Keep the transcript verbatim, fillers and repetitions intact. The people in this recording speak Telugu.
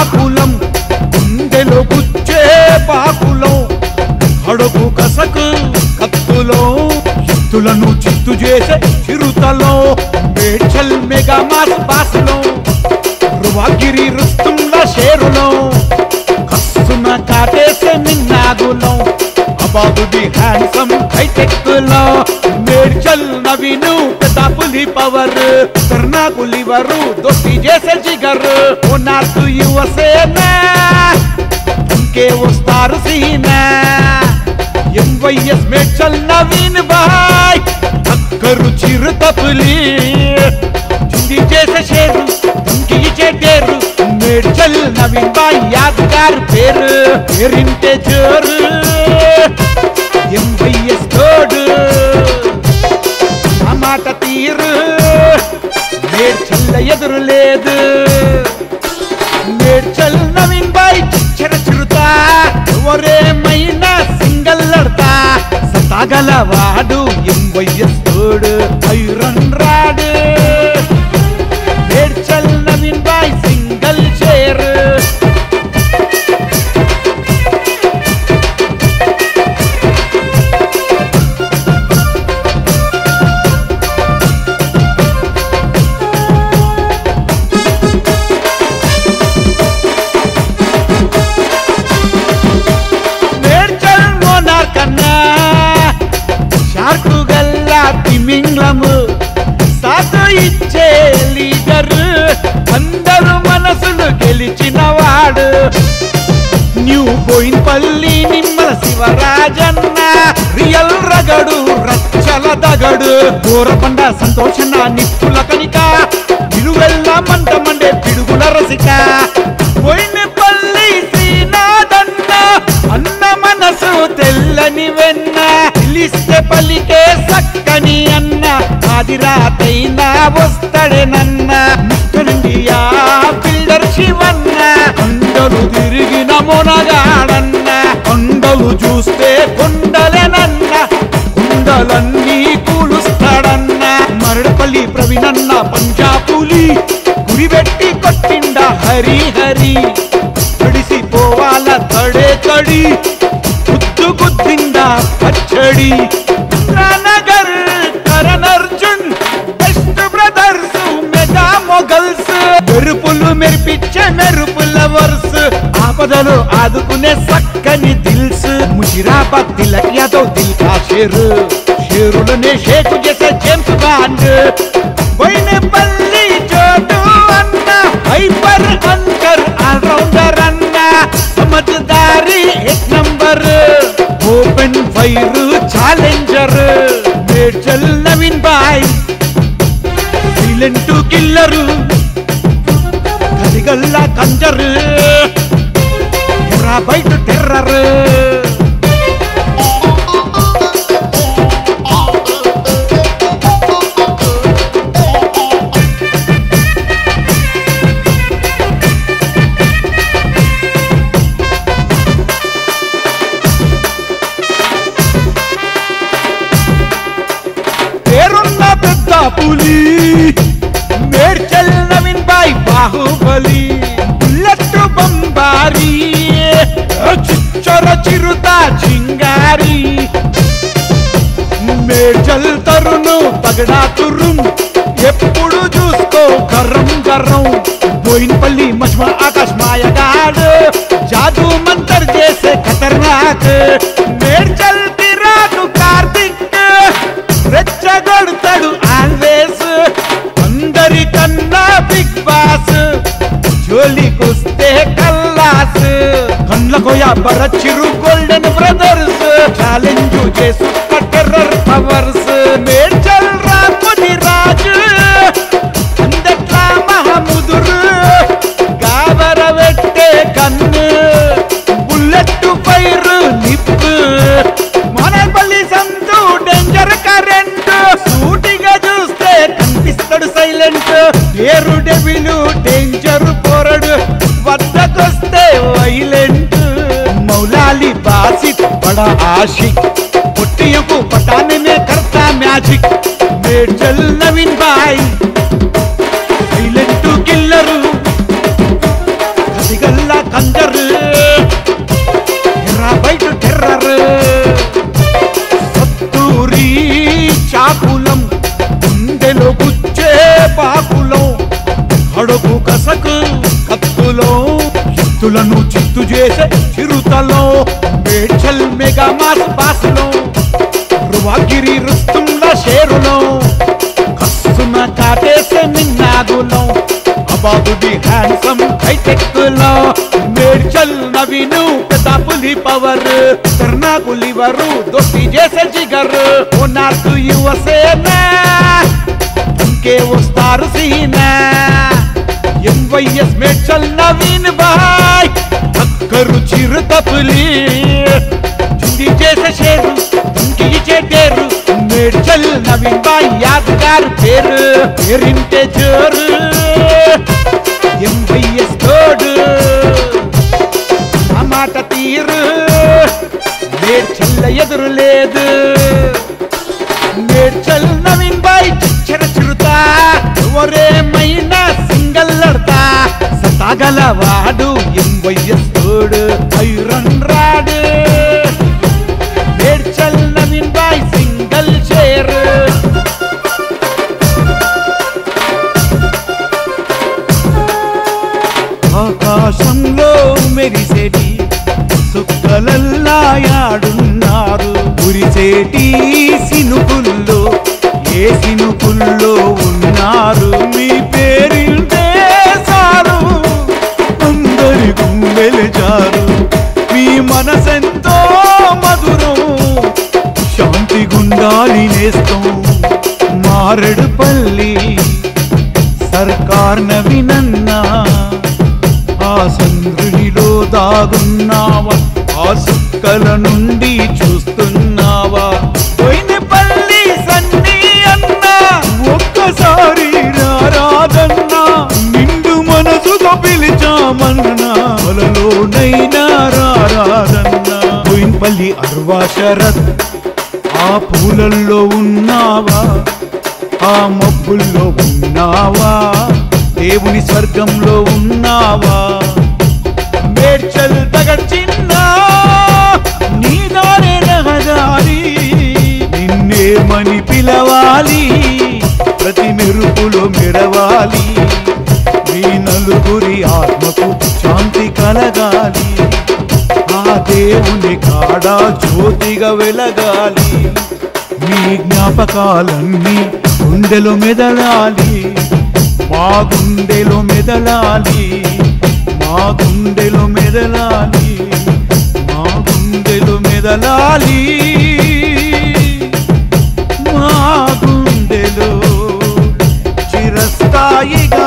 ఆకులం గుండెలో గుచ్చే పాకులం కడుపు కసకు కత్తులో ఎత్తులను చిత్తు చేసే చిరుతలో మేడ్చల్ మెగా మాస్ బాసులో రువాగిరి రుస్తుంల షేరులో కస్సున కాటేసే మిన్నాగులో అబాబుది హ్యాండ్సమ్ హైటెక్లో మేడ్చల్ నవీను పెద్ద పులి పవర్ కర్ణాకు లివరు దోస్తి చేసే జిగర్ ఓ నార్త్ యువసేన ఇంకే వస్తారు సీనా ఎంవైఎస్ మేడ్చల్ నవీన్ బాయ్ అక్కరు చిరుత పులి చింది చేసే షేరు ఇంకి చెడ్డేరు మేడ్చల్ నవీన్ బాయ్ యాదగార్ పేరు పేరింటే జోరు ఎంవైఎస్ తోడు ఆ మాట తీరు మేడ్చల్ ఎదురు లేదు మేడ్చల్ నవీన్ బాయ్ చిచ్చర చిరుతా ఎవరేమైనా సింగల్ లడతా సతాగలవాడు ఎంవైఎస్ తోడు iron rod Medchal Naveen bhai single షేర్ సాతు ఇచ్చే లీడర్ అందరు మనసులు గెలిచిన వాడు న్యూ బోయిన్పల్లి నిమ్మల శివరాజన్న రియల్ రగడు రచ్చల దగడు గోరబండ సంతోషణ నిప్పుల కనిక నిలువెల్ల మంట మండే పిడుగుల రసిక బోయిన్పల్లి శ్రీనాథన్న అన్న మనసు తెల్లని వెన్న పిలిస్తే పలికే సక్కని అన్న ఆదిరాతైనా వస్తాడేనన్న మిస్టర్ ఇండియా బిల్డర్ శివన్న కొండలు తిరిగిన మొనగాడన్న కొండలు చూస్తే కొండలేనన్న కొండలన్నీ కూలుస్తాడన్న మరడపల్లి ప్రవీణన్న పంజాపులి గురిబెట్టి కొట్టిండ హరి హరి తడిసిపోవాల తడే తడి గుద్దు గుద్దిండ పచ్చడి నగర్ Karan Arjun best brothers mega moguls మెరుపులు మెరిపించే మెరుపుల వర్స్ ఆపదలు ఆదుకునే సక్కని దిల్స్ ముషిరాబాద్ తిలక్ యాదవ్ దిల్ కా షేరు షేరులనే షేకు చేసే జేమ్స్ బాండ్ బోయినపల్లి చోటు అన్న హైపర్ అంకర్ ఆల్రౌండర్ అన్న సమజ్దారి ఎక్ number open fire challenger Medchal Naveen bhai silent killer కదిగల్ల కంజర్ ఎర్ర బయట టెర్రర్ పులి మేడ్చల్ నవీన్ బాయ్ బాహుబలి బుల్లెట్ బంబారి చిచ్చర చిరుత చింగారి మేడ్చల్ తరుణు తగడా తురుం ఎప్పుడు చూసుకో కర్రం కర్రం బోయిన్పల్లి మజ్మా ఆకాశ్ మాయగాడు జాదూ మంతర్ చేసే ఖతర్నాక్ మేడ్చల్ తిరాను కార్తిక్ రెచ్చగొడతాడు ఆల్వేస్ అందరికన్నా బిగ్ బాస్ జోలికొస్తే కల్లాస్ కండ్ల కోయ బరచిరు గోల్డెన్ బ్రదర్స్ ఛాలెంజ్ చేసు టెర్రర్ పవర్స్ మేడ్చల్ రాముని రాజు అందట్లా మహముదురు గాబర పెట్టే కన్ను బుల్లెట్ ఫైర్ నిప్పు మనపల్లి సంతు డేంజర్ కరెంట్ సూటిగా చూస్తే కనిపిస్తాడు సైలెంట్ ఏరు డెవిలు డేంజర్ పోరడు వద్దకొస్తే వైలెంట్ మౌలాలి బాసిత్ బడా ఆशिक పొట్టియకు పటానే మే కర్తా magic Medchal Naveen bhai silent killer కదిగల్ భక్తులను చిత్తు చేసే చిరుతలో మేడ్చల్ మెగా మాస్ బాసులో రువాగిరి రుస్తుండ షేరులో కస్సున కాటేసే మిన్నాగులో అబాదుడి హ్యాండ్సమ్ హైటెక్ లో మేడ్చల్ నవీను పెద్దాపులి పవర్ కర్ణాకులివరు దోస్తి చేసే జిగర్ ఓ నార్త్ యువసేన ఇంకే వస్తారు సీనా ఎంవైఎస్ మేడ్చల్ నవీన్ బాయ్ అక్కరు చిరుతపులి చింది చేసే షేరు ఇంకి చెడ్డేరు మేడ్చల్ నవీన్ బాయ్ యాదగారు పేరు పేరింటే జోరు ఎంవైఎస్ తోడు ఆ మాట తీరు మేడ్చల్ ఎదురు లేదు మేడ్చల్ నవీన్ బాయ్ చిచ్చర చిరుతా ఎవరేమైనా సింగల్ లడతా సతాగలవాడు ఎంవైఎస్ తోడు iron rod Medchal Naveen bhai single షేర్ ఆకాశంలో మెరిసేటి సుక్కలల్లాయాడున్నారు ఉరిసేటి సినుకుల్లో ఏ సినుకుల్లో ఉన్నారు మీ పేరింటే సారు అందరి గుండెలు జారు మీ మనసెంతో మధురం శాంతి గుండాలి నేస్తం మారెడుపల్లి సర్కార్ నవీనన్నా ఆ సంద్రునిలో దాగున్నావా ఆ సుక్కల నుండి చూస్తున్నావా పోయినపల్లి సన్నీ అన్న ఒక్కసారి రారాదన్నా నిండు మనసుతో పిలిచామన్నా వలలోనైనా రారాదన్నా పోయినపల్లి అర్వా శరత్ ఆ పూలల్లో ఉన్నావా ఆ మబ్బుల్లో ఉన్నావా దేవుని స్వర్గంలో ఉన్నావా మేడ్చల్ తగడ్చిన్నా నీ దారే రహదారి నిన్నేమని పిలవాలి ప్రతి మెరుపులో మెరవాలి మీ నలుగురి ఆత్మకు శాంతి కలగాలి ఆ దేవుని కాడా జ్యోతిగా వెలగాలి మీ జ్ఞాపకాలన్నీ గుండెలో మెదలాలి మా గుండెలో మెదలాలి మా గుండెలో మెదలాలి మా గుండెలో మెదలాలి మా గుండెలో చిరస్థాయిగా